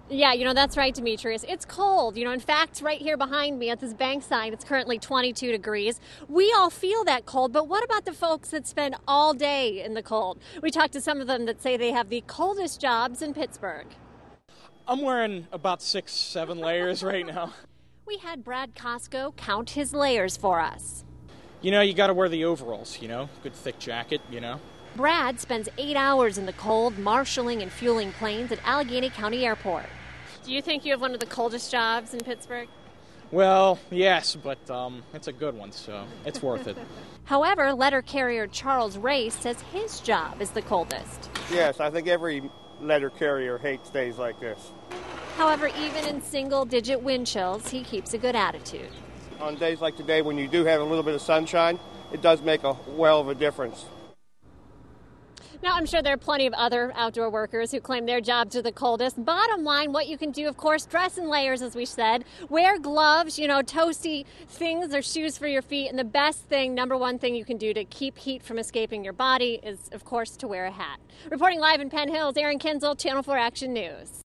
Yeah, that's right, Demetrius. It's cold. In fact, right here behind me at this bank sign, it's currently 22 degrees. We all feel that cold, but what about the folks that spend all day in the cold? We talked to some of them that say they have the coldest jobs in Pittsburgh. I'm wearing about 6-7 layers right now. We had Brad Costco count his layers for us. You got to wear the overalls, good thick jacket, Brad spends 8 hours in the cold marshaling and fueling planes at Allegheny County Airport. Do you think you have one of the coldest jobs in Pittsburgh? Well, yes, but it's a good one, so it's worth it. However, letter carrier Charles Ray says his job is the coldest. Yes, I think every letter carrier hates days like this. However, even in single-digit wind chills, he keeps a good attitude. On days like today, when you do have a little bit of sunshine, it does make a well of a difference. Now, I'm sure there are plenty of other outdoor workers who claim their jobs are the coldest. Bottom line, what you can do, of course, dress in layers, as we said. Wear gloves, toasty things or shoes for your feet. And the best thing, number one thing you can do to keep heat from escaping your body is, of course, to wear a hat. Reporting live in Penn Hills, Erin Kienzle, Channel 4 Action News.